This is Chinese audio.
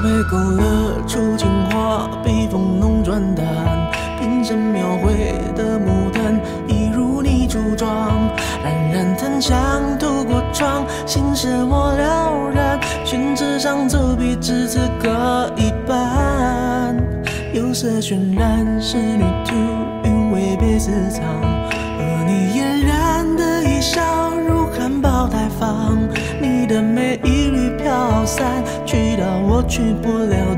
被勾勒出情话，笔锋浓转淡，平生描绘的牡丹，一如你初妆，冉冉檀香透过窗，心事我了然，宣纸上走笔至此各一半。釉色渲染仕女图，韵味被私藏，而你嫣然的一笑如含苞待放，你的美一缕飘散，去到我去不了